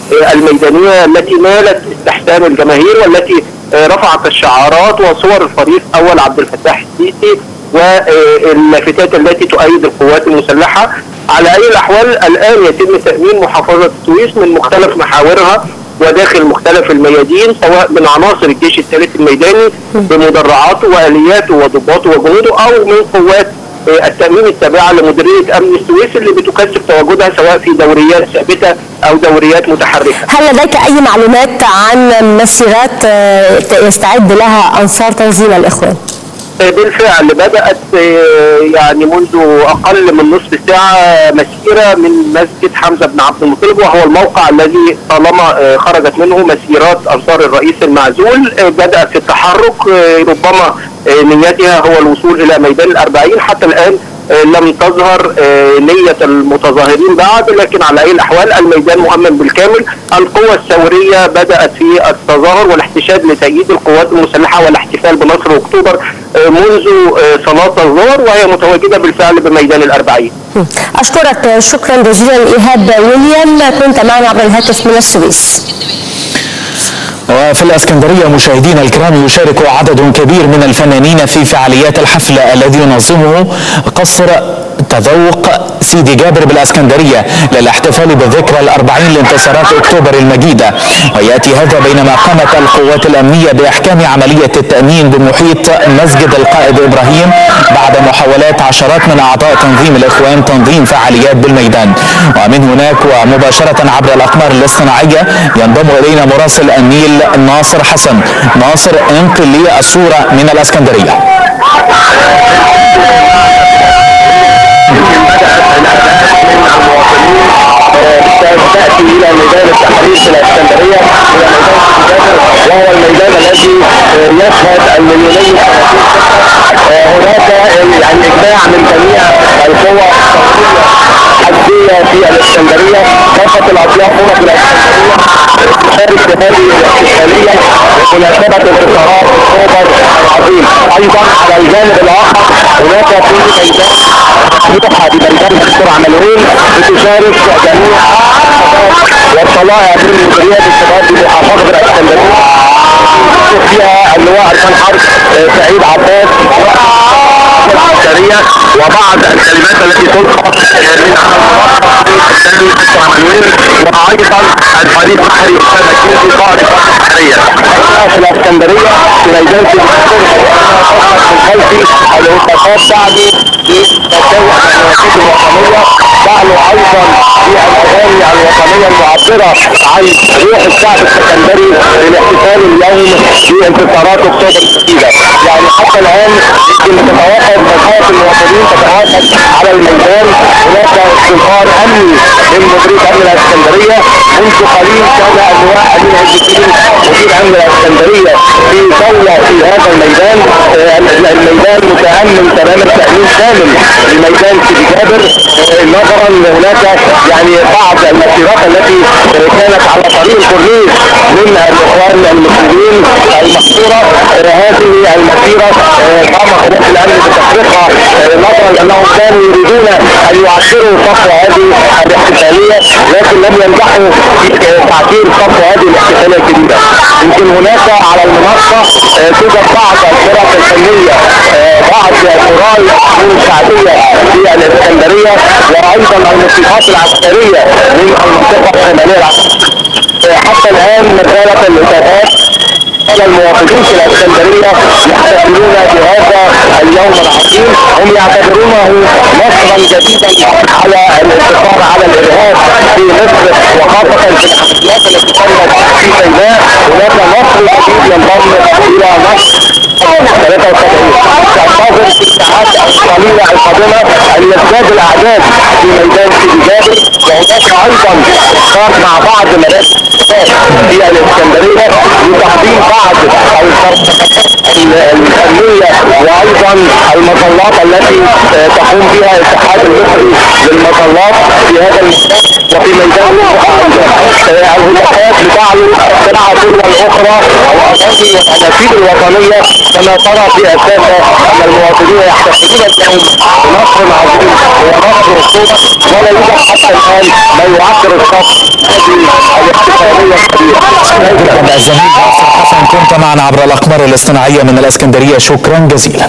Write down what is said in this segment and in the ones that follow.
الميدانية التي نالت استحسان الجماهير، والتي رفعت الشعارات وصور الفريق أول عبد الفتاح السيسي واللافتات التي تؤيد القوات المسلحة. على أي الأحوال الآن يتم تأمين محافظة السويس من مختلف محاورها وداخل مختلف الميادين، سواء من عناصر الجيش الثالث الميداني بمدرعاته وآلياته وضباطه وجنوده، أو من قوات التأمين التابعة لمديرية أمن السويس اللي بتكثف تواجدها سواء في دوريات ثابتة أو دوريات متحركة. هل لديك أي معلومات عن مسيرات يستعد لها أنصار تنظيم الإخوان؟ بالفعل بدأت يعني منذ أقل من نصف ساعة مسيرة من مسجد حمزة بن عبد المطلب، وهو الموقع الذي طالما خرجت منه مسيرات أنصار الرئيس المعزول. بدأت في التحرك، ربما نيتها هو الوصول إلى ميدان الأربعين. حتى الآن لم تظهر نية المتظاهرين بعد، لكن على أي الأحوال الميدان مؤمن بالكامل. القوى الثورية بدأت في التظاهر والاحتشاد لتأييد القوات المسلحة والاحتفال بنصر أكتوبر منذ صلاة الظهر، وهي متواجدة بالفعل بميدان الأربعين. أشكرك شكرا جزيلا إيهاب ويليام، كنت معنا عبر الهاتف من السويس. وفي الإسكندرية مشاهدينا الكرام يشارك عدد كبير من الفنانين في فعاليات الحفل الذي ينظمه قصر تذوق سيدي جابر بالإسكندرية للاحتفال بذكرى ال40 لانتصارات أكتوبر المجيدة. ويأتي هذا بينما قامت القوات الأمنية بإحكام عملية التأمين بمحيط مسجد القائد إبراهيم بعد محاولات عشرات من أعضاء تنظيم الإخوان تنظيم فعاليات بالميدان. ومن هناك ومباشرة عبر الأقمار الاصطناعية ينضم إلينا مراسل النيل ناصر حسن. ناصر، انقل لي الصورة من الإسكندرية. تأتي إلى ميدان التحرير في الإسكندرية، إلى ميدان وهو الميدان الذي يشهد المليونين. هناك يعني إجماع من جميع القوى الحزبية في الإسكندرية، كافة الأطياف هنا في الإسكندرية تشارك في هذه الاحتفالية بمناسبة انتصارات أكتوبر العظيم. أيضا على الجانب الآخر هناك في ميدان مفتوحة بميدان الدكتور عملوين بتشارك جميع والطلائع من مديريات الشباب بمحافظة الإسكندرية فيها اللواء أركان حرب سعيد عباس العسكرية، وبعض الكلمات التي تلقى من الثاني دكتور عملوين، وأيضا الفريق البحري أستاذ أكيد قائد البحرية في الإسكندرية في ميدان في خلفي الانتقاد بعد تسوق المواقف الوطنية. دعوا ايضا بالاغاني الوطنيه المعبره عن روح الشعب السكندري للاحتفال اليوم بانتصارات اكتوبر الجديده. يعني حتى الان يمكن تتوافد مجموعه المواطنين تتوافد على الميدان. هناك استنفار امني من مديريه امن الاسكندريه. منذ قليل كان اللواء امين عز الدين مدير امن الاسكندريه في دوله في هذا الميدان. الميدان متامن تماما تامين كامل لميدان سيدي جابر، نظرا هناك يعني بعض المسيرات التي كانت على طريق الكورنيش من الاخوان المسلمين المحصوره. هذه المسيره قام قوات الامن بتحقيقها نظرا لانهم كانوا يريدون ان يعشروا صفو هذه الاحتفاليه، لكن لم ينجحوا في تعشير صفو هذه الاحتفاليه الجديده. يمكن هناك على المنصه توجد بعض الفرق الفنيه، بعض قراي الشعبيه في الاسكندريه، وايضا الموسيقات العسكريه من المنطقه الشماليه العسكريه. حتى الان مساله الاصابات على المواطنين في الاسكندريه يحتفلون بهذا اليوم العظيم. هم يعتبرونه نصرا جديدا على الانتصار على الارهاب في مصر، وخاصه في الحملات التي تمت في سيناء. هناك نصر جديد ينضم الى مصر 73. تنتظر في الساعات القليله القادمه ان يزداد الاعداد في ميدان سيدي جابر، وهناك ايضا اختار مع بعض مراكز في الاسكندريه لتقديم بعض الفنيه وايضا المظلات التي تقوم بها الاتحاد المصري للمظلات في هذا المكان. وفي ميدان الهتافات لتعلو سلعه تلو الاخرى الاغاني والاناشيد الوطنيه، كما ترى في اساسها ان المواطنين يحتفلون اليوم بنصر عظيم ونصر اكتوبر، ولا يوجد حتى الان ما يعكر الصف هذه الاحتفالات جدا الزميل ناصر حسن، كنت معنا عبر الأقمار الاصطناعية من الإسكندرية، شكرا جزيلا.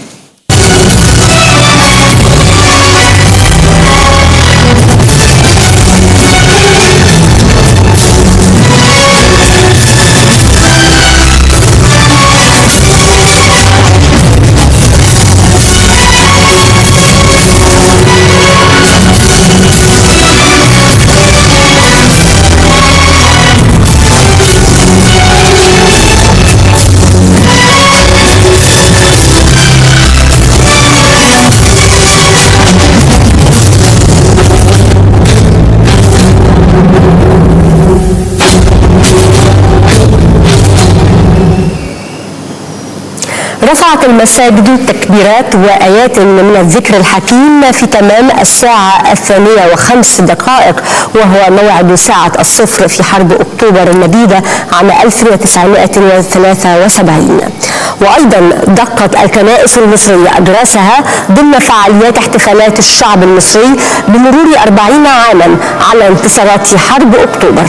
رفعت المساجد تكبيرات وآيات من الذكر الحكيم في تمام 1:05 وهو موعد ساعة الصفر في حرب أكتوبر المجيدة عام 1973. وأيضا دقت الكنائس المصرية أجراسها ضمن فعاليات احتفالات الشعب المصري بمرور 40 عاما على انتصارات حرب أكتوبر.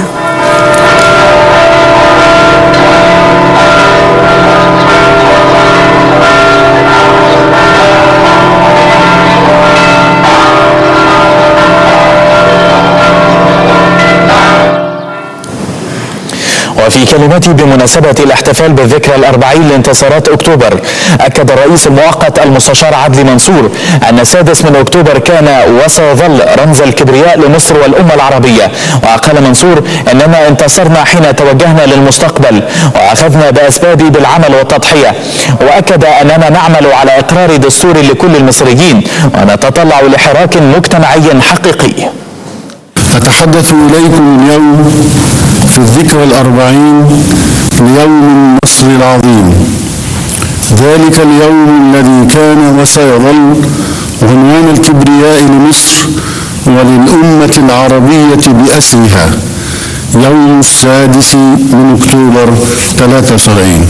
وفي كلمته بمناسبة الاحتفال بالذكرى الأربعين لانتصارات أكتوبر، أكد الرئيس المؤقت المستشار عدلي منصور أن 6 أكتوبر كان وسيظل رمز الكبرياء لمصر والأمة العربية. وقال منصور أننا انتصرنا حين توجهنا للمستقبل وأخذنا بأسباب بالعمل والتضحية، وأكد أننا نعمل على إقرار دستور لكل المصريين ونتطلع لحراك مجتمعي حقيقي. أتحدث إليكم اليوم في الذكرى الأربعين ليوم النصر العظيم، ذلك اليوم الذي كان وسيظل عنوان الكبرياء لمصر وللأمة العربية بأسرها، يوم 6 أكتوبر 73.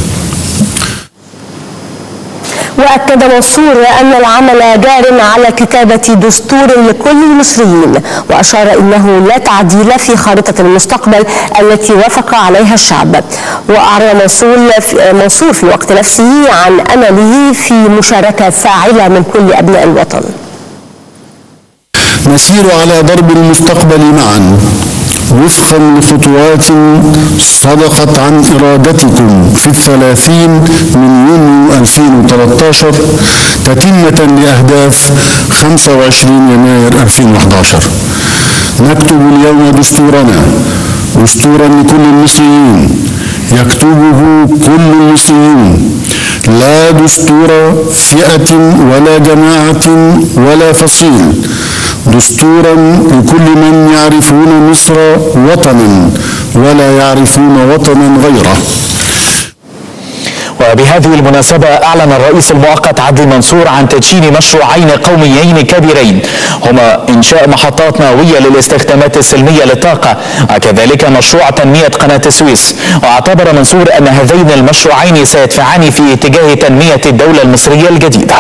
وأكد منصور أن العمل جار على كتابة دستور لكل المصريين، وأشار أنه لا تعديل في خارطة المستقبل التي وافق عليها الشعب. وأعرب منصور في الوقت نفسه عن أمله في مشاركة فاعلة من كل أبناء الوطن. نسير على درب المستقبل معا وفقا لخطوات صدقت عن إرادتكم في 30 من يونيو 2013 تتمة لأهداف 25 يناير 2011. نكتب اليوم دستورا لكل المصريين يكتبه كل المصريون، لا دستور فئة ولا جماعة ولا فصيل، دستورا لكل من يعرفون مصر وطنا ولا يعرفون وطنا غيره. وبهذه المناسبة أعلن الرئيس المؤقت عدلي منصور عن تدشين مشروعين قوميين كبيرين، هما إنشاء محطات نووية للاستخدامات السلمية للطاقة، وكذلك مشروع تنمية قناة السويس. واعتبر منصور أن هذين المشروعين سيدفعان في اتجاه تنمية الدولة المصرية الجديدة.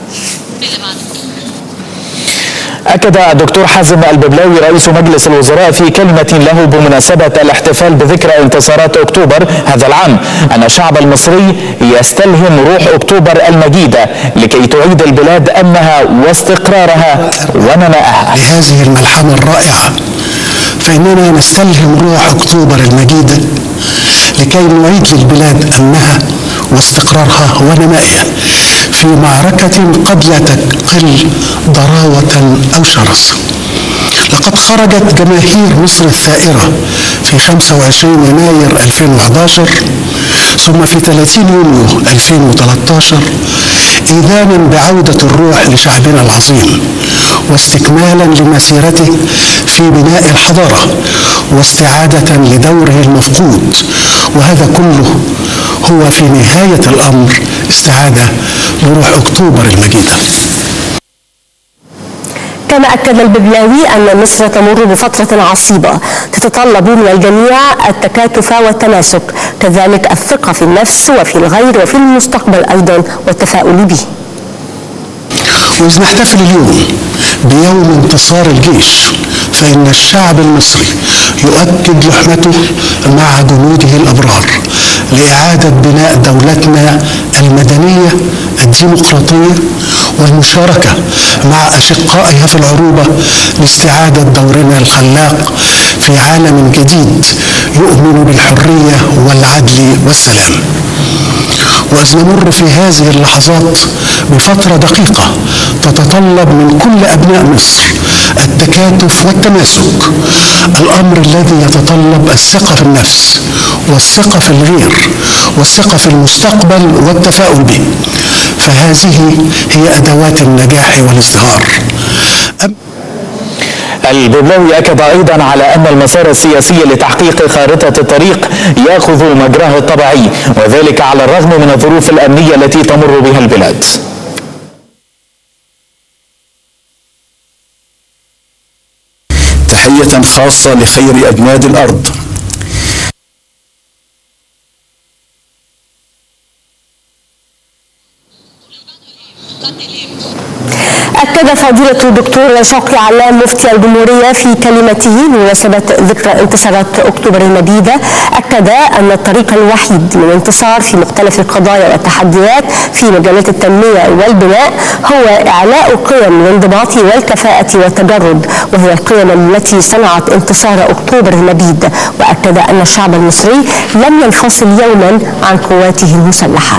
أكد الدكتور حازم الببلاوي رئيس مجلس الوزراء في كلمة له بمناسبة الاحتفال بذكرى انتصارات أكتوبر هذا العام أن الشعب المصري يستلهم روح أكتوبر المجيدة لكي تعيد البلاد أمنها واستقرارها ونمائها. لهذه الملحمة الرائعة فإننا نستلهم روح أكتوبر المجيدة لكي نعيد للبلاد أمنها واستقرارها ونمائها في معركة قد لا تقل ضراوة أو شراسة. لقد خرجت جماهير مصر الثائرة في 25 يناير 2011 ثم في 30 يونيو 2013 إذانا بعودة الروح لشعبنا العظيم واستكمالا لمسيرته في بناء الحضارة واستعادة لدوره المفقود، وهذا كله هو في نهاية الأمر استعادة لروح أكتوبر المجيدة. كما أكد الببلاوي أن مصر تمر بفترة عصيبة تتطلب من الجميع التكاتف والتماسك، كذلك الثقة في النفس وفي الغير وفي المستقبل أيضا والتفاؤل به. وإذ نحتفل اليوم بيوم انتصار الجيش فإن الشعب المصري يؤكد لحمته مع جنوده الأبرار لإعادة بناء دولتنا المدنية الديمقراطية والمشاركة مع أشقائها في العروبة لاستعادة دورنا الخلاق في عالم جديد يؤمن بالحرية والعدل والسلام. وإذ نمر في هذه اللحظات بفترة دقيقة تتطلب من كل أبناء مصر التكاتف والتماسك، الأمر الذي يتطلب الثقة في النفس والثقة في الغير والثقة في المستقبل والتفاؤل به، فهذه هي أدوات النجاح والازدهار. الببلاوي أكد أيضا على أن المسار السياسي لتحقيق خارطة الطريق يأخذ مجراه الطبيعي، وذلك على الرغم من الظروف الأمنية التي تمر بها البلاد. تحية خاصة لخير أجناد الأرض. أكد فضيلة الدكتور شوقي علام مفتي الجمهورية في كلمته بمناسبة ذكرى انتصارات أكتوبر المجيدة، أكد أن الطريق الوحيد للانتصار في مختلف القضايا والتحديات في مجالات التنمية والبناء هو إعلاء قيم الانضباط والكفاءة والتجرد، وهي القيم التي صنعت انتصار أكتوبر المجيد. وأكد أن الشعب المصري لم ينفصل يوما عن قواته المسلحة.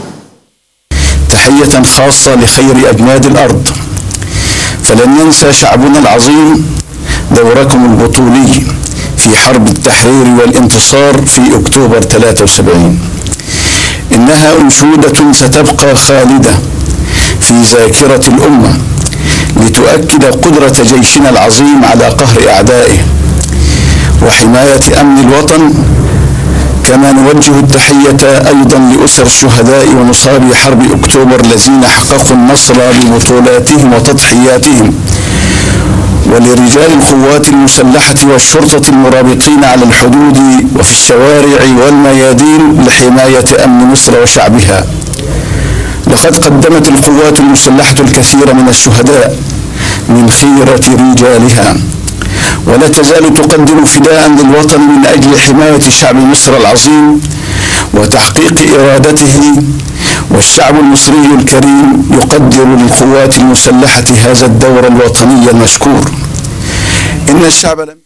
تحية خاصة لخير أجناد الأرض. فلن ينسى شعبنا العظيم دوركم البطولي في حرب التحرير والانتصار في أكتوبر 73. إنها أنشودة ستبقى خالدة في ذاكرة الأمة لتؤكد قدرة جيشنا العظيم على قهر أعدائه وحماية أمن الوطن. كما نوجه التحية أيضا لأسر الشهداء ومصابي حرب أكتوبر الذين حققوا النصر ببطولاتهم وتضحياتهم، ولرجال القوات المسلحة والشرطة المرابطين على الحدود وفي الشوارع والميادين لحماية أمن مصر وشعبها. لقد قدمت القوات المسلحة الكثير من الشهداء من خيرة رجالها، ولا تزال تقدم فداء للوطن من أجل حماية شعب مصر العظيم وتحقيق إرادته. والشعب المصري الكريم يقدر للقوات المسلحة هذا الدور الوطني المشكور. إن الشعب لم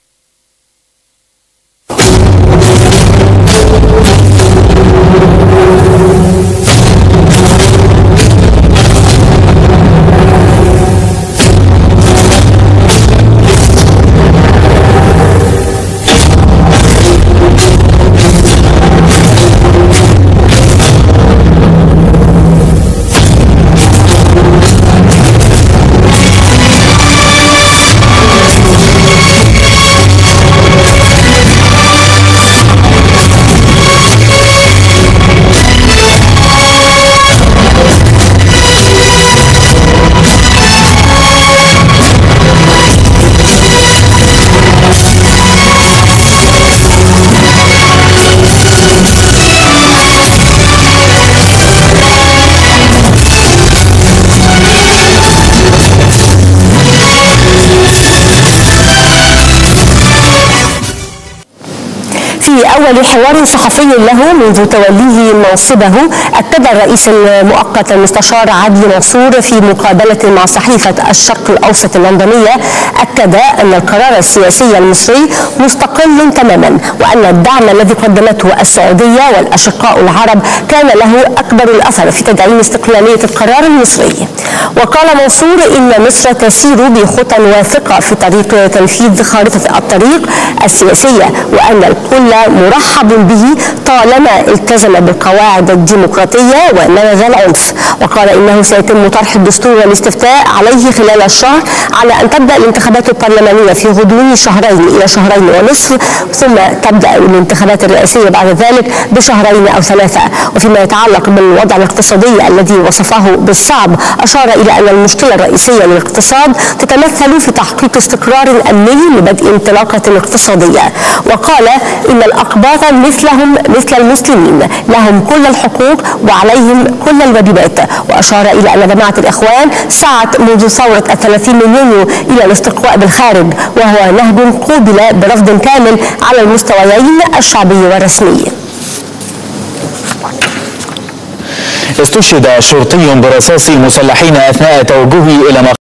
أول حوار صحفي له منذ توليه منصبه، أكد الرئيس المؤقت المستشار عدلي منصور في مقابلة مع صحيفة الشرق الأوسط اللندنية، أكد أن القرار السياسي المصري مستقل تماما، وأن الدعم الذي قدمته السعودية والأشقاء العرب كان له أكبر الأثر في تدعيم استقلالية القرار المصري. وقال منصور إن مصر تسير بخطى واثقة في طريق تنفيذ خارطة الطريق السياسية، وأن الكل مرحب به طالما التزم بالقواعد الديمقراطية ونبذ العنف. وقال إنه سيتم طرح الدستور والاستفتاء عليه خلال الشهر، على أن تبدأ الانتخابات البرلمانية في غضون شهرين إلى شهرين ونصف، ثم تبدأ الانتخابات الرئاسية بعد ذلك بشهرين أو ثلاثة. وفيما يتعلق بالوضع الاقتصادي الذي وصفه بالصعب، أشار إلى أن المشكلة الرئيسية للاقتصاد تتمثل في تحقيق استقرار أمني لبدء انطلاقة اقتصادية. وقال إن أقباطا مثلهم مثل المسلمين، لهم كل الحقوق وعليهم كل الواجبات. وأشار إلى أن جماعة الإخوان سعت منذ ثورة 30 من يونيو إلى الاستقواء بالخارج، وهو نهج قوبل برفض كامل على المستويين الشعبي والرسمي. استشهد شرطي برصاص مسلحين أثناء توجهه إلى